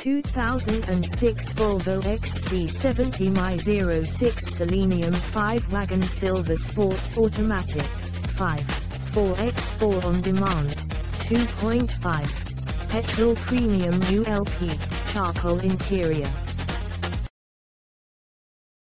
2006 Volvo XC70 MY06 Selenium 5 Wagon Silver Sports Automatic, 5.4x4 on demand, 2.5. Petrol Premium ULP, charcoal interior.